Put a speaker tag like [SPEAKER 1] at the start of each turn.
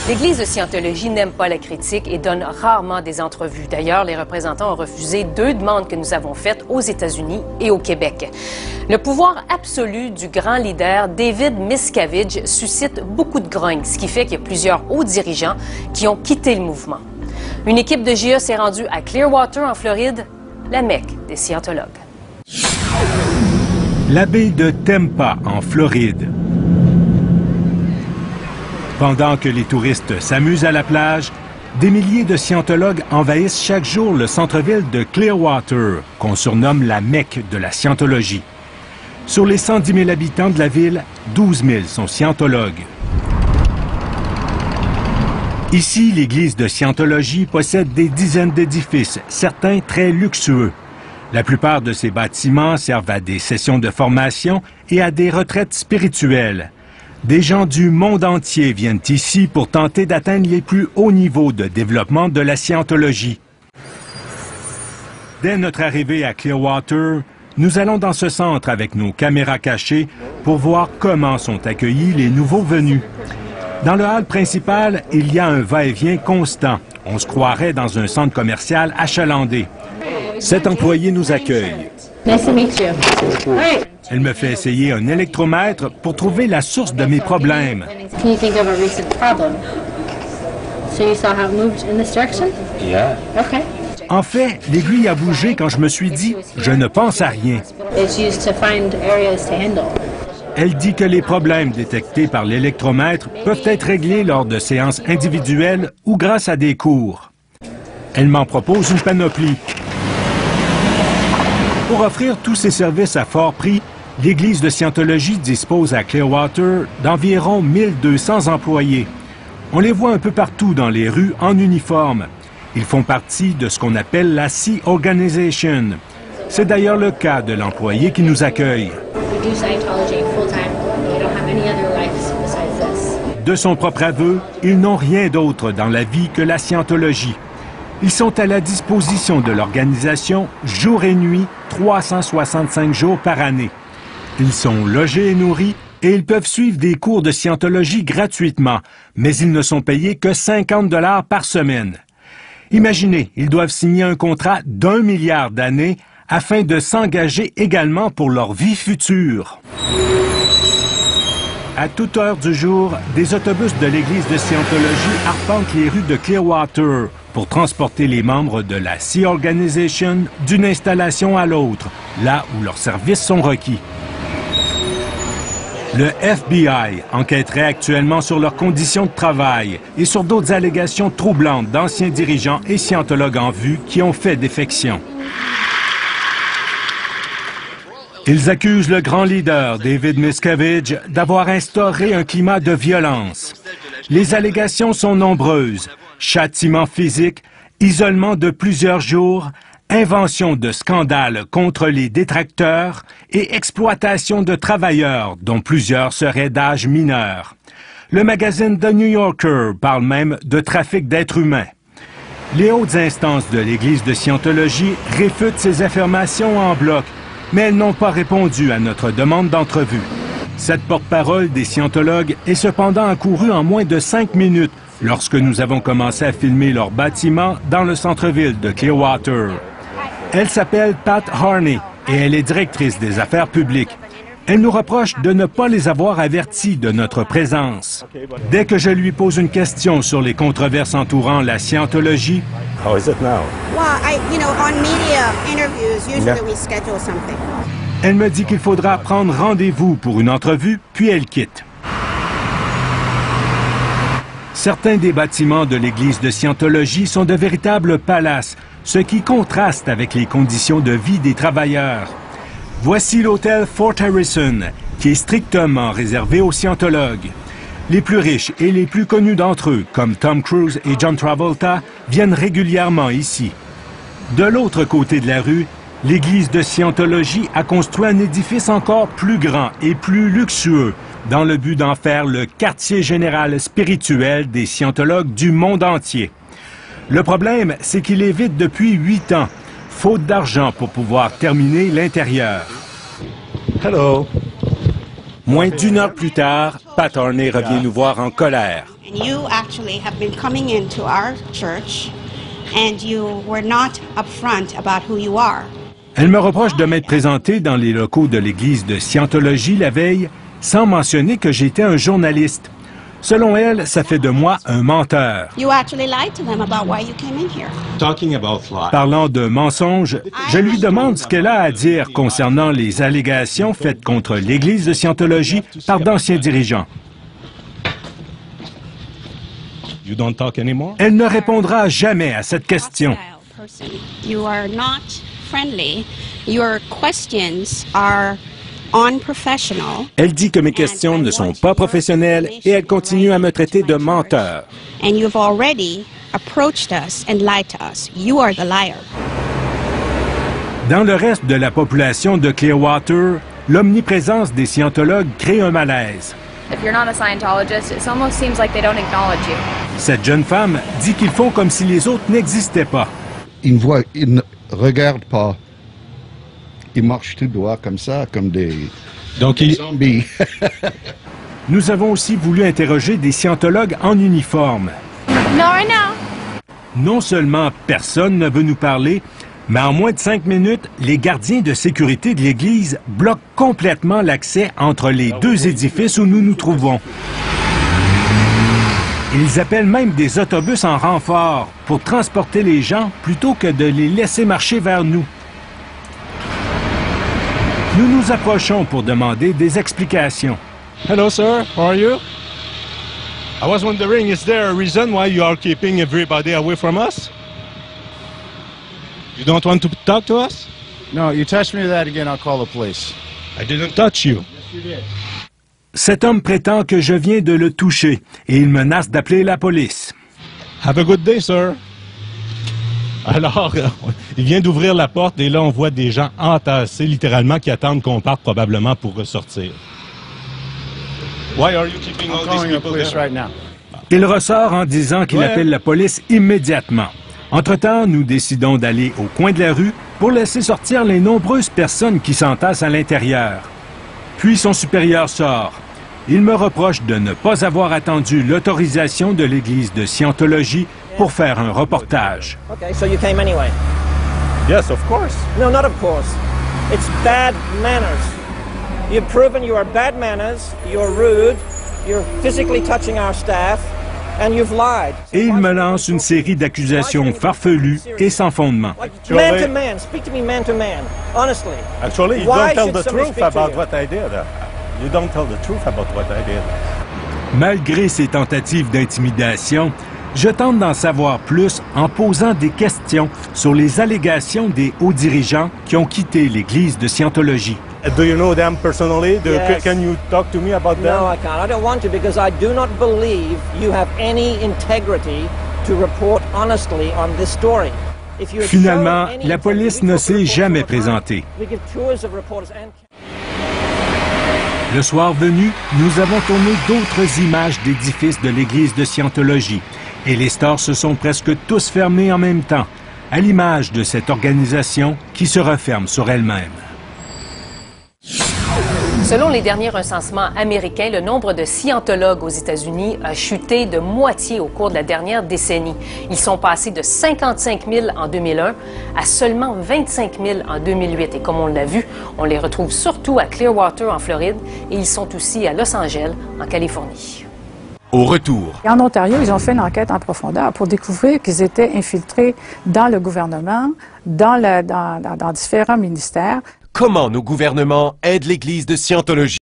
[SPEAKER 1] L'Église de Scientologie n'aime pas la critique et donne rarement des entrevues. D'ailleurs, les représentants ont refusé 2 demandes que nous avons faites aux États-Unis et au Québec. Le pouvoir absolu du grand leader David Miscavige suscite beaucoup de grogne, ce qui fait qu'il y a plusieurs hauts dirigeants qui ont quitté le mouvement. Une équipe de GIA s'est rendue à Clearwater, en Floride, la Mecque des scientologues.
[SPEAKER 2] La baie de Tampa, en Floride. Pendant que les touristes s'amusent à la plage, des milliers de scientologues envahissent chaque jour le centre-ville de Clearwater, qu'on surnomme la Mecque de la scientologie. Sur les 110 000 habitants de la ville, 12 000 sont scientologues. Ici, l'église de Scientologie possède des dizaines d'édifices, certains très luxueux. La plupart de ces bâtiments servent à des sessions de formation et à des retraites spirituelles. Des gens du monde entier viennent ici pour tenter d'atteindre les plus hauts niveaux de développement de la scientologie. Dès notre arrivée à Clearwater, nous allons dans ce centre avec nos caméras cachées pour voir comment sont accueillis les nouveaux venus. Dans le hall principal, il y a un va-et-vient constant. On se croirait dans un centre commercial achalandé. Cet employé nous accueille.
[SPEAKER 3] Nice to meet you.
[SPEAKER 2] Elle me fait essayer un électromètre pour trouver la source de mes problèmes.
[SPEAKER 3] Can you think of a recent problem? So you saw how it moved in this direction?
[SPEAKER 4] Yeah.
[SPEAKER 3] Okay.
[SPEAKER 2] En fait, l'aiguille a bougé quand je me suis dit « je ne pense à rien ».
[SPEAKER 3] It's used to find areas to handle.
[SPEAKER 2] Elle dit que les problèmes détectés par l'électromètre peuvent être réglés lors de séances individuelles ou grâce à des cours. Elle m'en propose une panoplie. Pour offrir tous ces services à fort prix, l'Église de Scientologie dispose à Clearwater d'environ 1200 employés. On les voit un peu partout dans les rues en uniforme. Ils font partie de ce qu'on appelle la Sea Organization. C'est d'ailleurs le cas de l'employé qui nous accueille. De son propre aveu, ils n'ont rien d'autre dans la vie que la scientologie. Ils sont à la disposition de l'organisation jour et nuit, 365 jours par année. Ils sont logés et nourris et ils peuvent suivre des cours de scientologie gratuitement, mais ils ne sont payés que 50 $ par semaine. Imaginez, ils doivent signer un contrat d'1 milliard d'années afin de s'engager également pour leur vie future. À toute heure du jour, des autobus de l'Église de Scientologie arpentent les rues de Clearwater pour transporter les membres de la Sea Organization d'une installation à l'autre, là où leurs services sont requis. Le FBI enquêterait actuellement sur leurs conditions de travail et sur d'autres allégations troublantes d'anciens dirigeants et scientologues en vue qui ont fait défection. Ils accusent le grand leader, David Miscavige, d'avoir instauré un climat de violence. Les allégations sont nombreuses. Châtiment physique, isolement de plusieurs jours, invention de scandales contre les détracteurs et exploitation de travailleurs, dont plusieurs seraient d'âge mineur. Le magazine The New Yorker parle même de trafic d'êtres humains. Les hautes instances de l'Église de Scientologie réfutent ces affirmations en bloc, mais elles n'ont pas répondu à notre demande d'entrevue. Cette porte-parole des scientologues est cependant accourue en moins de 5 minutes lorsque nous avons commencé à filmer leur bâtiment dans le centre-ville de Clearwater. Elle s'appelle Pat Harney et elle est directrice des affaires publiques. Elle nous reproche de ne pas les avoir avertis de notre présence. Dès que je lui pose une question sur les controverses entourant la scientologie,
[SPEAKER 4] How is it now?
[SPEAKER 5] Well, on media interviews, usually we schedule something.
[SPEAKER 2] elle me dit qu'il faudra prendre rendez-vous pour une entrevue, puis elle quitte. Certains des bâtiments de l'Église de Scientologie sont de véritables palaces, ce qui contraste avec les conditions de vie des travailleurs. Voici l'hôtel Fort Harrison, qui est strictement réservé aux scientologues. Les plus riches et les plus connus d'entre eux, comme Tom Cruise et John Travolta, viennent régulièrement ici. De l'autre côté de la rue, l'Église de Scientologie a construit un édifice encore plus grand et plus luxueux, dans le but d'en faire le quartier général spirituel des scientologues du monde entier. Le problème, c'est qu'il est vide depuis 8 ans, faute d'argent pour pouvoir terminer l'intérieur.
[SPEAKER 4] Hello.
[SPEAKER 2] Moins d'1 heure plus tard, Pat Harney revient nous voir en colère.
[SPEAKER 5] And you actually have been coming into our church and you were not upfront about who you are.
[SPEAKER 2] Elle me reproche de m'être présenté dans les locaux de l'église de Scientologie la veille, sans mentionner que j'étais un journaliste. Selon elle, ça fait de moi un menteur.
[SPEAKER 5] You actually lied to them about why you came in here.
[SPEAKER 2] Parlant de mensonges, je lui demande ce qu'elle a à dire concernant les allégations faites contre l'église de Scientologie par d'anciens dirigeants. Elle ne répondra jamais à cette question.
[SPEAKER 5] You are not friendly. Your questions are unprofessional.
[SPEAKER 2] Elle dit que mes questions ne sont pas professionnelles et elle continue à me traiter de menteur.
[SPEAKER 5] And you've already approached us and lied to us. You are the liar.
[SPEAKER 2] Dans le reste de la population de Clearwater, l'omniprésence des scientologues crée un malaise.
[SPEAKER 4] If you're not a Scientologist, it almost seems like they don't acknowledge you.
[SPEAKER 2] Cette jeune femme dit qu'ils font comme si les autres n'existaient pas.
[SPEAKER 6] Ils ne regardent pas. Ils marchent tout droit comme ça, comme des zombies.
[SPEAKER 2] Nous avons aussi voulu interroger des scientologues en uniforme.
[SPEAKER 4] No, right now.
[SPEAKER 2] Non seulement personne ne veut nous parler, mais en moins de 5 minutes, les gardiens de sécurité de l'Église bloquent complètement l'accès entre les deux édifices où nous nous trouvons. Ils appellent même des autobus en renfort pour transporter les gens plutôt que de les laisser marcher vers nous. Nous nous approchons pour demander des explications.
[SPEAKER 7] Hello, sir. How are you? I was wondering, is there a reason why you are keeping everybody away from us? You don't want to talk to us?
[SPEAKER 8] No, you touch me with that again, I'll call the police.
[SPEAKER 7] I didn't touch you.
[SPEAKER 8] Yes, you did.
[SPEAKER 2] Cet homme prétend que je viens de le toucher et il menace d'appeler la police.
[SPEAKER 7] Have a good day, sir. Alors, il vient d'ouvrir la porte et là, on voit des gens entassés, littéralement, qui attendent qu'on parte probablement pour ressortir. Why are you keeping all these people there?
[SPEAKER 8] Right now.
[SPEAKER 2] Il ressort en disant qu'il appelle la police immédiatement. Entre-temps, nous décidons d'aller au coin de la rue pour laisser sortir les nombreuses personnes qui s'entassent à l'intérieur. Puis son supérieur sort. Il me reproche de ne pas avoir attendu l'autorisation de l'église de Scientologie pour faire un reportage.
[SPEAKER 9] Okay, so you came anyway?
[SPEAKER 7] Yes, of course.
[SPEAKER 9] No, not of course. It's bad manners. You've proven you are bad manners, you're rude, you're physically touching our staff, and you've lied.
[SPEAKER 2] Et il me lance une série d'accusations farfelues et sans fondement.
[SPEAKER 9] Man to man, speak to me man to man, honestly.
[SPEAKER 7] Actually, you
[SPEAKER 9] Why
[SPEAKER 7] don't tell
[SPEAKER 9] should
[SPEAKER 7] the
[SPEAKER 9] somebody
[SPEAKER 7] truth
[SPEAKER 9] speak to
[SPEAKER 7] about
[SPEAKER 9] you?
[SPEAKER 7] what I did. You don't tell the truth about what I did.
[SPEAKER 2] Malgré ces tentatives d'intimidation, je tente d'en savoir plus en posant des questions sur les allégations des hauts dirigeants qui ont quitté l'église de Scientologie.
[SPEAKER 7] Do you know them personally?
[SPEAKER 9] Yes.
[SPEAKER 7] Can you talk to me about them?
[SPEAKER 9] No, I can't. I don't want to because I do not believe you have any integrity to report honestly on this story. If you had
[SPEAKER 2] Finalement,
[SPEAKER 9] shown any
[SPEAKER 2] la police
[SPEAKER 9] integrity,
[SPEAKER 2] ne
[SPEAKER 9] you
[SPEAKER 2] s'est
[SPEAKER 9] could
[SPEAKER 2] jamais
[SPEAKER 9] report on time.
[SPEAKER 2] présentée.
[SPEAKER 9] We give tours of reporters and...
[SPEAKER 2] Le soir venu, nous avons tourné d'autres images d'édifices de l'église de Scientologie et les stores se sont presque tous fermés en même temps, à l'image de cette organisation qui se referme sur elle-même.
[SPEAKER 1] Selon les derniers recensements américains, le nombre de scientologues aux États-Unis a chuté de moitié au cours de la dernière décennie. Ils sont passés de 55 000 en 2001 à seulement 25 000 en 2008. Et comme on l'a vu, on les retrouve surtout à Clearwater, en Floride, et ils sont aussi à Los Angeles, en Californie.
[SPEAKER 10] Au retour.
[SPEAKER 11] Et en Ontario, ils ont fait une enquête en profondeur pour découvrir qu'ils étaient infiltrés dans le gouvernement, dans différents ministères.
[SPEAKER 10] Comment nos gouvernements aident l'Église de Scientologie?